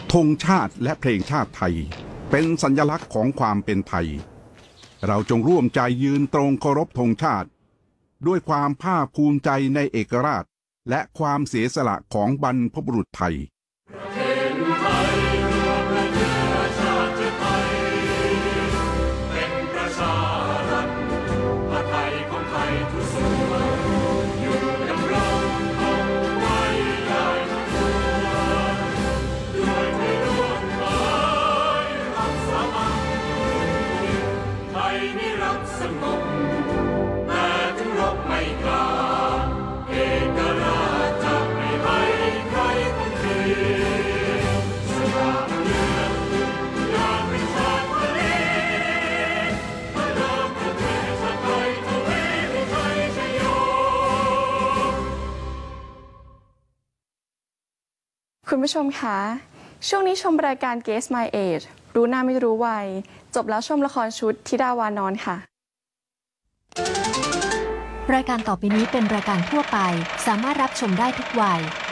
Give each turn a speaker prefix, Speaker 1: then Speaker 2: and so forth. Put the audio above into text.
Speaker 1: ธงชาติและเพลงชาติไทยเป็นสัญลักษณ์ของความเป็นไทยเราจงร่วมใจยืนตรงเคารพธงชาติด้วยความภาคภูมิใจในเอกราชและความเสียสละของบรรพบุรุษไทย
Speaker 2: คุณผู้ชมคะช่วงนี้ชมรายการ Guess My Age รู้หน้าไม่รู้วัยจบแล้วชมละครชุดธิดาวานอนค่ะ
Speaker 3: รายการต่อไปนี้เป็นรายการทั่วไปสามารถรับชมได้ทุกวัย